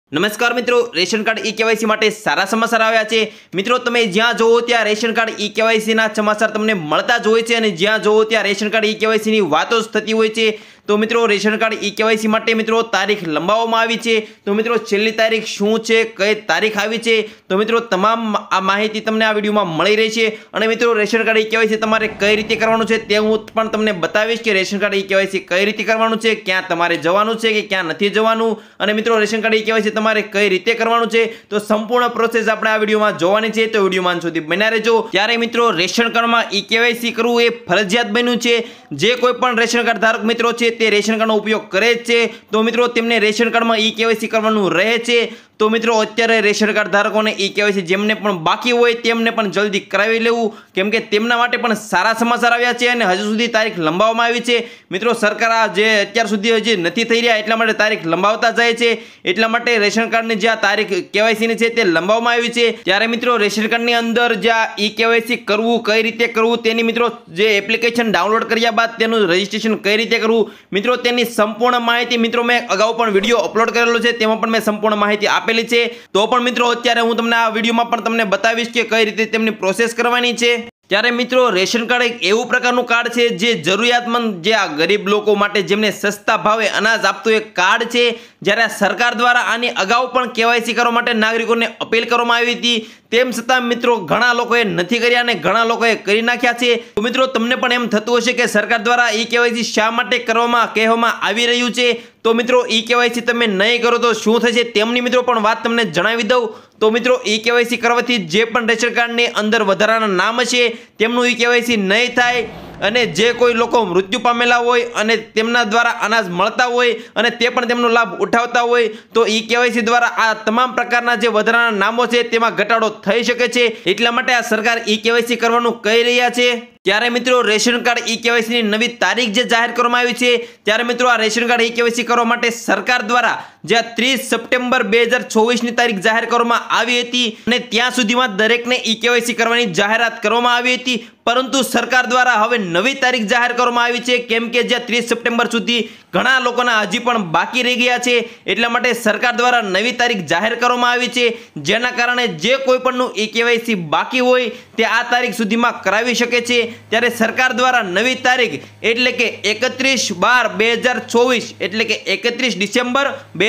નમસ્કાર મિત્રો, ration card e KYC માટે સારા સમાચાર આવ્યા છે। મિત્રો તમે જ્યાં જોવો ત્યાં રેશન કાર્ડ ઈ કેવાયસી ના સમાચાર તમને મળતા જ હોય છે અને જ્યાં જોવો ત્યાં રેશન કાર્ડ ઈ કેવાયસી ની વાતો જ થતી હોય છે। તો મિત્રો રેશન કાર્ડ ઈ કેવાયસી માટે મિત્રો તારીખ લંબાવવામાં આવી છે। તો મિત્રો છેલ્લી તારીખ શું છે, કઈ તારીખ આવી છે, તો મિત્રો તમામ આ માહિતી તમને આ વિડીયોમાં મળી રહી છે। અને મિત્રો રેશન કાર્ડ ઈ કેવાયસી તમારે કઈ રીતે કરવાનું છે તે હું પણ તમને બતાવીશ કે રેશન કાર્ડ ઈ કેવાયસી કઈ રીતે કરવાનું છે, ક્યાં તમારે જવાનું છે કે ક્યાં નથી જવાનું, અને મિત્રો રેશન કાર્ડ ઈ કેવાયસી તમારે કઈ રીતે કરવાનું છે તો સંપૂર્ણ પ્રોસેસ આપણે આ વિડીયોમાં જોવાની છે। તો વિડીયોમાં અંત સુધી બન્યા રહેજો। ત્યારે મિત્રો રેશન કાર્ડમાં ઈ કેવાયસી કરવું એ ફરજિયાત બન્યું છે। જે કોઈ પણ રેશન કાર્ડ ધારક મિત્રો છે તે રેશન કાર્ડનો ઉપયોગ કરે છે તો મિત્રો તેમને રેશન કાર્ડમાં ઈ કેવાયસી કરવાનું રહે છે। તો મિત્રો અત્યારે રેશન કાર્ડ ધારકોને ઈ કેવાયસી જેમને પણ બાકી હોય તેમને પણ જલ્દી કરાવી લેવું, કેમ કે તેમના માટે પણ સારા સમાચાર આવ્યા છે અને હજુ સુધી તારીખ લંબાવવામાં આવી છે। મિત્રો સરકાર આ જે અત્યાર સુધી હજી નથી થઈ રહ્યા એટલા માટે તારીખ લંબાવતા જાય છે, એટલા માટે રેશન કાર્ડની જે તારીખ કેવાયસીની છે તે લંબાવવામાં આવી છે। ત્યારે મિત્રો રેશન કાર્ડની અંદર જ્યાં ઈ કેવાયસી કરવું, કઈ રીતે કરવું તેની મિત્રો જે એપ્લિકેશન ડાઉનલોડ કર્યા બાદ તેનું રજીસ્ટ્રેશન કઈ રીતે કરવું મિત્રો તેની સંપૂર્ણ માહિતી મિત્રો મેં અગાઉ પણ વિડીયો અપલોડ કરેલો છે, તેમાં પણ મેં સંપૂર્ણ માહિતી આપેલી છે। તો પણ મિત્રો અત્યારે હું તમને આ વિડીયોમાં પણ તમને બતાવીશ કે કઈ રીતે તેમની પ્રોસેસ કરવાની છે। ત્યારે મિત્રો રેશન કાર્ડ એક એવું પ્રકારનું કાર્ડ છે જે જરૂરિયાતમંદ જે આ ગરીબ લોકો માટે જેમને સસ્તા ભાવે અનાજ આપતું એક કાર્ડ છે। જ્યારે સરકાર દ્વારા આની અગાઉ પણ કેવાયસી કરવા માટે નાગરિકોને અપીલ કરવામાં આવી હતી, તેમ છતાં મિત્રો ઘણા લોકોએ નથી કર્યા અને ઘણા લોકોએ કરી નાખ્યા છે। તો મિત્રો તમને પણ એમ થતું હશે કે સરકાર દ્વારા ઈ કેવાયસી શા માટે કહેવામાં આવી રહ્યું છે, તો મિત્રો ઈ કેવાયસી તમે નહીં કરો તો શું થશે તેમની મિત્રો પણ વાત તમને જણાવી દઉં। તો મિત્રો ઈ કેવાયસી કરવાથી જે પણ રેશન કાર્ડની અંદર વધારાના નામ હશે તેમનું ઈ કેવાયસી નહીં થાય, અને જે કોઈ લોકો મૃત્યુ પામેલા હોય અને તેમના દ્વારા અનાજ મળતા હોય અને તે પણ તેમનો લાભ ઉઠાવતા હોય તો ઈ કેવાયસી દ્વારા આ તમામ પ્રકારના જે વધારાના નામો છે તેમાં ઘટાડો થઈ શકે છે, એટલા માટે આ સરકાર ઈ કેવાયસી કરવાનું કહી રહ્યા છે। ત્યારે મિત્રો રેશન કાર્ડ ઈ કેવાયસીની નવી તારીખ જે જાહેર કરવામાં આવી છે, ત્યારે મિત્રો આ રેશન કાર્ડ ઈ કેવાયસી કરવા માટે સરકાર દ્વારા જે 30 સપ્ટેમ્બર 2024ની તારીખ જાહેર કરવામાં આવી હતી અને ત્યાં સુધીમાં દરેકને ઈ કેવાયસી કરવાની જાહેરાત કરવામાં આવી હતી, પરંતુ સરકાર દ્વારા હવે નવી તારીખ જાહેર કરવામાં આવી છે, કેમ કે જે 30 સપ્ટેમ્બર સુધી ઘણા લોકોના હજી પણ બાકી રહી ગયા છે, એટલા માટે સરકાર દ્વારા નવી તારીખ જાહેર કરવામાં આવી છે, જેના કારણે જે કોઈ પણનું ઈ કેવાયસી બાકી હોય તે આ તારીખ સુધીમાં કરાવી શકે છે। ત્યારે સરકાર દ્વારા નવી તારીખ એટલે કે 31/12/2024 એટલે કે 31 ડિસેમ્બર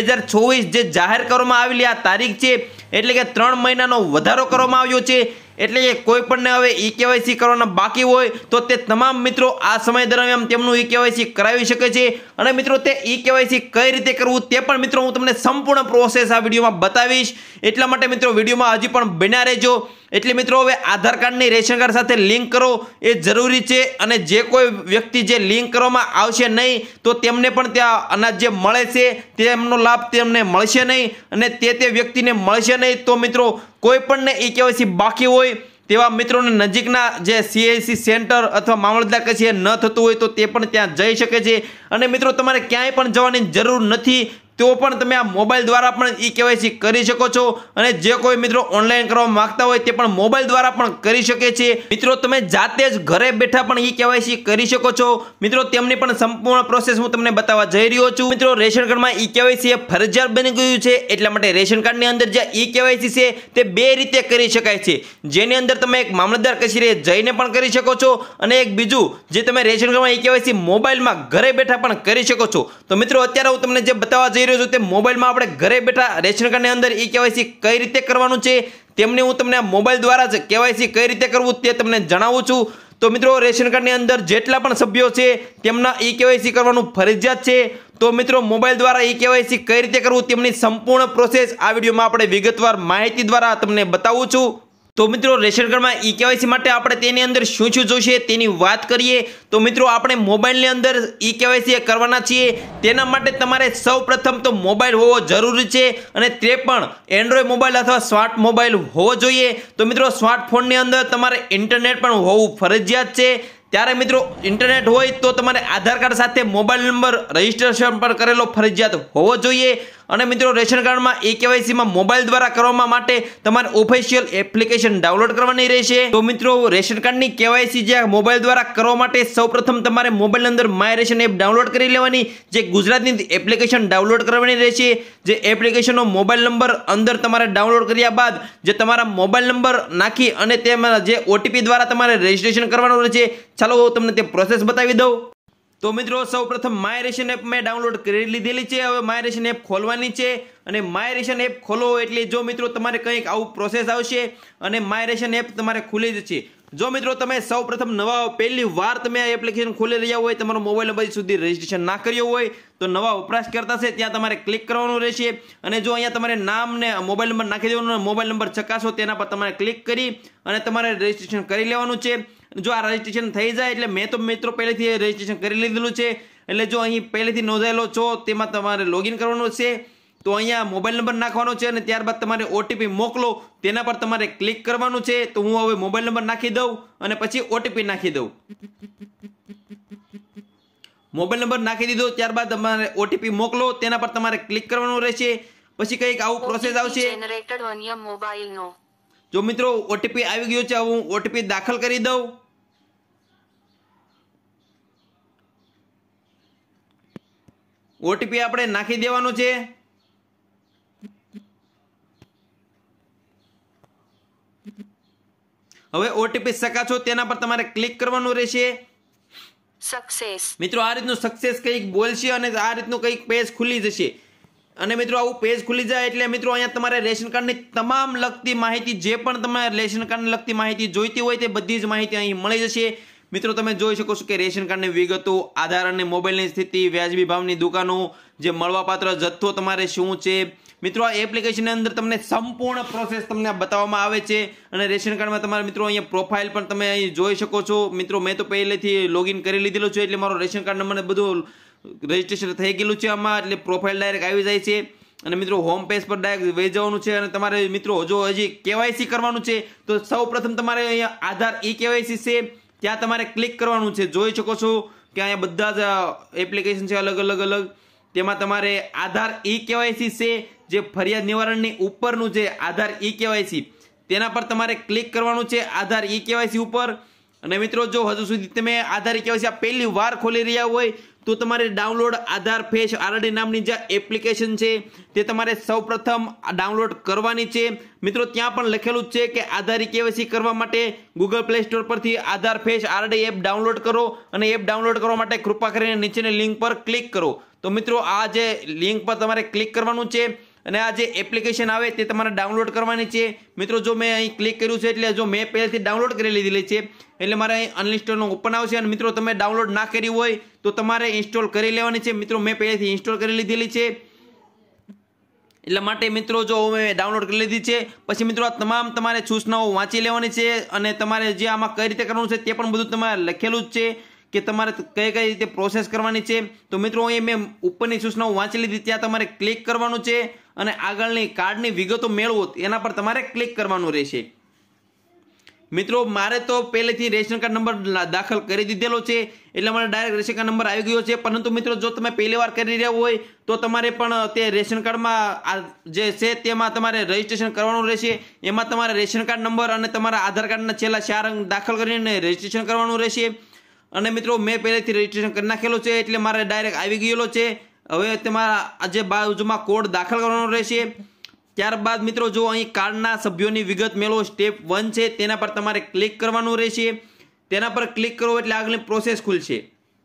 2024 જે જાહેર કરવામાં આવેલી આ તારીખ છે, એટલે કે 3 મહિનાનો વધારો કરવામાં આવ્યો છે। એટલે કે કોઈ પણને હવે ઈ કેવાયસી કરવાના બાકી હોય તો તે તમામ મિત્રો આ સમય દરમિયાન તેમનું ઈ કેવાયસી કરાવી શકે છે। અને મિત્રો તે ઈ કેવાયસી કઈ રીતે કરવું તે પણ મિત્રો હું તમને સંપૂર્ણ પ્રોસેસ આ વિડીયોમાં બતાવીશ, એટલા માટે મિત્રો વિડીયોમાં હજી પણ બન્યા રહેજો। એટલે મિત્રો હવે આધાર કાર્ડની રેશન કાર્ડ સાથે લિંક કરો એ જરૂરી છે, અને જે કોઈ વ્યક્તિ જે લિંક કરવામાં આવશે નહીં તો તેમને પણ ત્યાં અનાજ જે મળે છે તેમનો લાભ તેમને મળશે નહીં અને તે વ્યક્તિને મળશે નહીં। તો મિત્રો કોઈ પણને ઈ કેવાયસી બાકી હોય તેવા મિત્રોને નજીકના જે CIC સેન્ટર અથવા મામલતદાર કચેરી ન થતું હોય તો તે પણ ત્યાં જઈ શકે છે, અને મિત્રો તમારે ક્યાંય પણ જવાની જરૂર નથી, તો પણ તમે આ મોબાઈલ દ્વારા પણ ઈ કેવાયસી કરી શકો છો, અને જે કોઈ મિત્રો ઓનલાઈન કરવા માંગતા હોય તે પણ મોબાઈલ દ્વારા પણ કરી શકે છે। મિત્રો તમે જાતે જ ઘરે બેઠા પણ ઈ કેવાયસી કરી શકો છો। મિત્રો તેમની પણ સંપૂર્ણ પ્રોસેસ હું તમને બતાવવા જઈ રહ્યો છું। મિત્રો રેશન કાર્ડમાં ઈ કેવાયસી એ ફરજિયાત બની ગયું છે, એટલા માટે રેશન કાર્ડની અંદર જે ઈ કેવાયસી છે તે બે રીતે કરી શકાય છે, જેની અંદર તમે એક મામલતદાર કચેરીએ જઈને પણ કરી શકો છો, અને એક બીજું જે તમે રેશન કાર્ડમાં ઈ કેવાયસી મોબાઈલમાં ઘરે બેઠા પણ કરી શકો છો। તો મિત્રો અત્યારે હું તમને જે બતાવવા જઈ તે મોબાઈલમાં આપણે ઘરે બેઠા રેશન કાર્ડની અંદર ઈ કેવાયસી કઈ રીતે કરવાનું છે તેમને હું તમને મોબાઈલ દ્વારા જ કેવાયસી કઈ રીતે કરવું તે તમને જણાવું છું। તો મિત્રો રેશન કાર્ડની અંદર જેટલા પણ સભ્યો છે તેમના ઈ કેવાયસી કરવાનું ફરજિયાત છે। તો મિત્રો મોબાઈલ દ્વારા ઈ કેવાયસી કઈ રીતે કરવું તેમની સંપૂર્ણ પ્રોસેસ આ વિડીયોમાં આપણે વિગતવાર માહિતી દ્વારા તમને બતાવું છું। તો મિત્રો રેશન કાર્ડમાં ઈ કેવાયસી માટે આપણે તેની અંદર શું જોઈશે તેની વાત કરીએ તો મિત્રો આપણે મોબાઈલની અંદર ઈ કેવાયસી કરવાના છીએ, તેના માટે તમારે સૌપ્રથમ તો મોબાઈલ હોવો જરૂરી છે, અને તે પણ એન્ડ્રોઈડ મોબાઈલ અથવા સ્માર્ટ મોબાઈલ હોવો જોઈએ। તો મિત્રો સ્માર્ટફોનની અંદર તમારે ઇન્ટરનેટ પણ હોવું ફરજિયાત છે। ત્યારે મિત્રો ઇન્ટરનેટ હોય તો તમારે આધાર કાર્ડ સાથે મોબાઈલ નંબર રજીસ્ટ્રેશન પણ કરેલો ફરજિયાત હોવો જોઈએ, અને મિત્રો રેશન કાર્ડમાં ઈ-કેવાયસીમાં મોબાઈલ દ્વારા કરવા માટે તમારે ઓફિશિયલ એપ્લિકેશન ડાઉનલોડ કરવાની રહેશે। તો મિત્રો રેશન કાર્ડની કેવાયસી જે મોબાઈલ દ્વારા કરવા માટે સૌપ્રથમ તમારે મોબાઈલ અંદર માય રેશન એપ ડાઉનલોડ કરી લેવાની, જે ગુજરાતની એપ્લિકેશન ડાઉનલોડ કરવાની રહેશે। જે એપ્લિકેશનનો મોબાઈલ નંબર અંદર તમારે ડાઉનલોડ કર્યા બાદ જે તમારા મોબાઈલ નંબર નાખી અને તેમાં જે ઓટીપી દ્વારા તમારે રજીસ્ટ્રેશન કરવાનું રહેશે। ચાલો હું તમને તે પ્રોસેસ બતાવી દઉં। તો મિત્રો સૌપ્રથમ માય રેશન એપ મેં ડાઉનલોડ કરી લીધેલી છે। હવે માય રેશન એપ ખોલવાની છે અને માય રેશન એપ ખોલો એટલે જો મિત્રો તમારે કંઈક આવું પ્રોસેસ આવશે અને માય રેશન એપ તમારે ખુલી જશે। જો મિત્રો તમે સૌપ્રથમ નવા પહેલી વાર તમે આ એપ્લિકેશન ખોલી રહ્યા હોય, તમારો મોબાઈલ નંબર સુધી રજીસ્ટ્રેશન ના કર્યો હોય તો નવા વપરાશકર્તા છે ત્યાં તમારે ક્લિક કરવાનું રહેશે અને જો અહીંયા તમારે નામ ને મોબાઈલ નંબર નાખી દેવાનો, મોબાઈલ નંબર ચકાસો તેના પર તમારે ક્લિક કરી અને તમારે રજીસ્ટ્રેશન કરી લેવાનું છે। જો આ રજીસ્ટ્રેશન થઈ જાય એટલે મેં તો મિત્રો પહેલેથી રજીસ્ટ્રેશન કરી લીધેલું છે, એટલે જો અહીં પહેલેથી નોંધાયેલો છો તેમાં તમારે લોગિન કરવાનું છે। તો અહીંયા મોબાઈલ નંબર નાખવાનો છે અને ત્યારબાદ તમારે ઓટીપી મોકલો તેના પર તમારે ક્લિક કરવાનું છે। તો હું હવે મોબાઈલ નંબર નાખી દઉં અને પછી ઓટીપી નાખી દઉં। મોબાઈલ નંબર નાખી દીધો, ત્યારબાદ તમારે ઓટીપી મોકલો તેના પર તમારે ક્લિક કરવાનું રહેશે। પછી કંઈક આવું પ્રોસેસ આવશે। જો મિત્રો ઓટીપી આવી ગયો છે, હવે હું ઓટીપી દાખલ કરી દઉં। ઓટીપી આપણે નાખી દેવાનો છે। હવે ઓટીપી ચકાસો તેના પર તમારે ક્લિક કરવાનું રહેશે। સક્સેસ મિત્રો આ રીતનું સક્સેસ કંઈક બોલશે અને આ રીતનું કંઈક પેજ ખુલી જશે અને મિત્રો આવું પેજ ખુલી જાય એટલે મિત્રો અહીંયા તમારે રેશન કાર્ડની તમામ લગતી માહિતી, જે પણ તમારે રેશન કાર્ડને લગતી માહિતી જોઈતી હોય તે બધી જ માહિતી અહીં મળી જશે। મિત્રો તમે જોઈ શકો છો કે રેશન કાર્ડની વિગતો, આધાર અને મોબાઈલની સ્થિતિ, વ્યાજબી ભાવની દુકાનો, જે મળવાપાત્ર જથ્થો તમારે શું છે। મિત્રો આ એપ્લિકેશનની અંદર તમને સંપૂર્ણ પ્રોસેસ તમને બતાવવામાં આવે છે અને રેશન કાર્ડમાં તમારે મિત્રો અહીંયા પ્રોફાઇલ પણ તમે અહીં જોઈ શકો છો। મિત્રો મેં તો પહેલેથી લોગિન કરી લીધેલું છે એટલે મારો રેશન કાર્ડ નંબર બધું રજીસ્ટ્રેશન થઈ ગયેલું છે આમાં, એટલે પ્રોફાઇલ ડાયરેક્ટ આવી જાય છે અને મિત્રો હોમ પેજ પર ડાયરેક્ટ વહી જવાનું છે। અને તમારે મિત્રો જો હજી કેવાયસી કરવાનું છે તો સૌપ્રથમ તમારે અહીંયા આધાર ઈ-કેવાયસી છે ત્યાં તમારે ક્લિક કરવાનું છે। જોઈ શકો છો કે અહીંયા બધા જ એપ્લિકેશન છે અલગ અલગ, તેમાં તમારે આધાર ઈ-કેવાયસી છે જે ફરિયાદ નિવારણની ઉપરનું છે આધાર ઈ-કેવાયસી, તેના પર તમારે ક્લિક કરવાનું છે આધાર ઈ-કેવાયસી ઉપર। અને મિત્રો જો હજુ સુધી તમે આધાર ઈ-કેવાયસી આ પહેલી વાર ખોલી રહ્યા હોય તો તમારે ડાઉનલોડ આધાર ફેસ આરડી નામની જે એપ્લિકેશન છે તે તમારે સૌપ્રથમ ડાઉનલોડ કરવાની છે। મિત્રો ત્યાં પણ લખેલું છે કે આધાર ઈ-કેવાયસી કરવા માટે ગૂગલ પ્લે સ્ટોર પરથી Aadhaar face RD app download કરો અને એપ ડાઉનલોડ કરવા માટે કૃપા કરીને નીચેની લિંક પર ક્લિક કરો। તો મિત્રો આ જે લિંક પર તમારે ક્લિક કરવાનું છે અને આ જે એપ્લિકેશન આવે તે તમારે ડાઉનલોડ કરવાની છે। મિત્રો જો મેં અહીં ક્લિક કર્યું છે એટલે જો મેં પહેલેથી ડાઉનલોડ કરી લીધેલી છે એટલે મારે અહીં અનઇન્સ્ટોલનું ઓપન આવશે અને મિત્રો તમે ડાઉનલોડ ના કરી હોય તો તમારે ઇન્સ્ટોલ કરી લેવાની છે। મિત્રો મેં પહેલેથી ઇન્સ્ટોલ કરી લીધેલી છે એટલા માટે મિત્રો જો મેં ડાઉનલોડ કરી લીધી છે પછી મિત્રો આ તમામ તમારે સૂચનાઓ વાંચી લેવાની છે અને તમારે જે આમાં કઈ રીતે કરવાનું છે તે પણ બધું તમારે લખેલું જ છે કે તમારે કઈ કઈ રીતે પ્રોસેસ કરવાની છે। તો મિત્રો અહીં મેં ઉપરની સૂચનાઓ વાંચી લીધી, ત્યાં તમારે ક્લિક કરવાનું છે અને આગળની કાર્ડની વિગતો મેળવો એના પર તમારે ક્લિક કરવાનું રહેશે। મિત્રો મારે તો પહેલેથી રેશન કાર્ડ નંબર દાખલ કરી દીધેલો છે એટલે મારે ડાયરેક્ટ રેશન કાર્ડ નંબર આવી ગયો છે, પરંતુ મિત્રો જો તમે પહેલી વાર કરી રહ્યા હોય તો તમારે પણ તે રેશન કાર્ડમાં જે છે તેમાં તમારે રજીસ્ટ્રેશન કરવાનું રહેશે। એમાં તમારે રેશન કાર્ડ નંબર અને તમારા આધાર કાર્ડના છેલ્લા 4 અંક દાખલ કરીને રજીસ્ટ્રેશન કરવાનું રહેશે। અને મિત્રો મેં પહેલેથી રજીસ્ટ્રેશન કરી નાખેલું છે એટલે મારે ડાયરેક્ટ આવી ગયેલો છે। હવે તમારા જે બાજુમાં કોડ દાખલ કરવાનો રહેશે। ત્યારબાદ મિત્રો જો અહીં કાર્ડના સભ્યોની વિગત મેળવો સ્ટેપ 1 છે તેના પર તમારે ક્લિક કરવાનું રહેશે। તેના પર ક્લિક કરો એટલે આગળની પ્રોસેસ ખુલશે।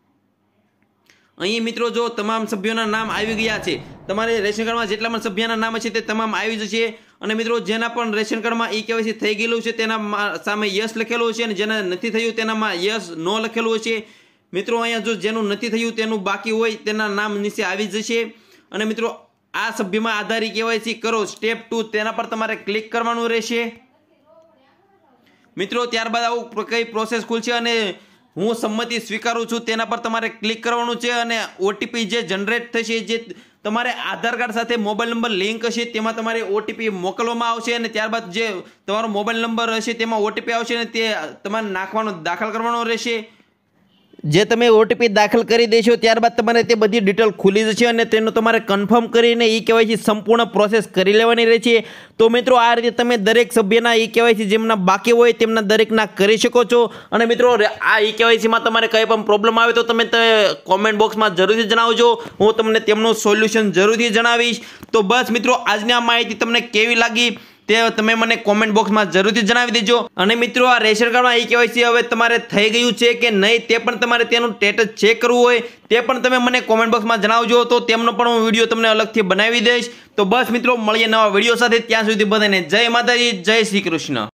અહીં મિત્રો જો તમામ સભ્યોના નામ આવી ગયા છે, તમારે રેશન કાર્ડમાં જેટલા પણ સભ્યના નામ છે તે તમામ આવી જશે। અને મિત્રો જેના પણ રેશન કાર્ડમાં ઈ-કેવાયસી થઈ ગયેલું છે તેના સામે યસ લખેલું છે અને જેના નથી થયું તેનામાં યસ નો લખેલું છે। મિત્રો અહીંયા જો જેનું નથી થયું તેનું બાકી હોય તેના નામ નીચે આવી જશે। અને મિત્રો આ સભ્યમાં આધાર ઈ-કેવાયસી કરો સ્ટેપ 2 તેના પર તમારે ક્લિક કરવાનું રહેશે। મિત્રો ત્યારબાદ આવું કઈ પ્રોસેસ ખુલશે અને હું સંમતિ સ્વીકારું છું તેના પર તમારે ક્લિક કરવાનું છે અને ઓટીપી જે જનરેટ થશે, જે તમારે આધાર કાર્ડ સાથે મોબાઈલ નંબર લિંક હશે તેમાં તમારે ઓટીપી મોકલવામાં આવશે અને ત્યારબાદ જે તમારો મોબાઈલ નંબર હશે તેમાં ઓટીપી આવશે અને તે તમારે નાખવાનો દાખલ કરવાનો રહેશે। જે તમે ઓટીપી દાખલ કરી દેશો ત્યારબાદ તમારે તે બધી ડિટેલ ખુલી જશે અને તેનું તમારે કન્ફર્મ કરીને ઈ કેવાયસી સંપૂર્ણ પ્રોસેસ કરી લેવાની રહે છે। તો મિત્રો આ રીતે તમે દરેક સભ્યના ઈ કેવાયસી જેમના બાકી હોય તેમના દરેકના કરી શકો છો। અને મિત્રો આ ઈ કેવાયસીમાં તમારે કંઈ પણ પ્રોબ્લેમ આવે તો તમે કોમેન્ટ બોક્સમાં જરૂરથી જણાવજો, હું તમને તેમનું સોલ્યુશન જરૂરથી જણાવીશ। તો બસ મિત્રો આજની આ માહિતી તમને કેવી લાગી તે તમે મને કોમેન્ટ બોક્સમાં જરૂરથી જણાવી દેજો। અને મિત્રો આ રેશન કાર્ડમાં ઈ કેવાયસી હવે તમારે થઈ ગયું છે કે નહીં તે પણ તમારે તેનું સ્ટેટસ ચેક કરવું હોય તે પણ તમે મને કોમેન્ટ બોક્સમાં જણાવજો, તો તેમનો પણ હું વિડીયો તમને અલગથી બનાવી દઈશ। તો બસ મિત્રો મળીએ નવા વિડીયો સાથે, ત્યાં સુધી બધાને જય માતાજી, જય શ્રી કૃષ્ણ।